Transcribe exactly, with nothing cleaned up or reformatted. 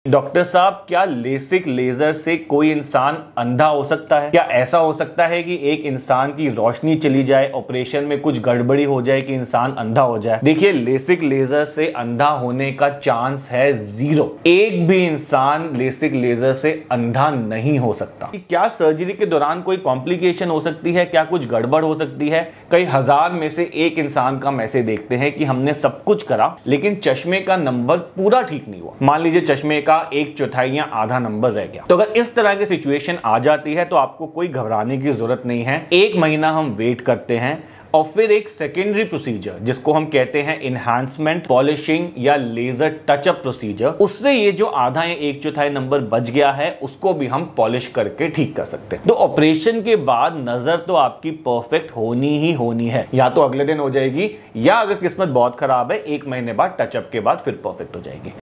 Doctor साहब, क्या LASIK laser से कोई इंसान अंधा हो सकता है? क्या ऐसा हो सकता है कि एक इंसान की रोशनी चली जाए, ऑपरेशन में कुछ गड़बड़ी हो जाए कि इंसान अंधा हो जाए? देखिए, लेसिक लेजर से अंधा होने का चांस है जीरो। एक भी इंसान लेसिक लेजर से अंधा नहीं हो सकता। क्या सर्जरी के दौरान कोई कॉम्प्लिकेशन हो सकती है? क्या कुछ गड़बड़ हो सकती है? कई हजार में से एक इंसान का हम ऐसे देखते हैं कि हमने सब कुछ करा लेकिन चश्मे का नंबर पूरा ठीक नहीं हुआ। मान लीजिए चश्मे का एक चौथाई या आधा नंबर रह गया। तो अगर इस तरह की सिचुएशन आ जाती है तो आपको कोई घबराने की जरूरत नहीं है। एक महीना हम वेट करते हैं और फिर एक सेकेंडरी प्रोसीजर जिसको हम कहते हैं इनहैंसमेंट, पॉलिशिंग या लेजर टचअप प्रोसीजर, उससे ये जो आधा या एक चौथाई नंबर बच गया है उसको भी हम पॉलिश करके ठीक कर सकते हैं। तो ऑपरेशन के बाद नजर तो आपकी परफेक्ट होनी ही होनी है। या तो अगले दिन हो जाएगी या अगर किस्मत बहुत खराब है एक महीने बाद टचअप के बाद फिर परफेक्ट हो जाएगी।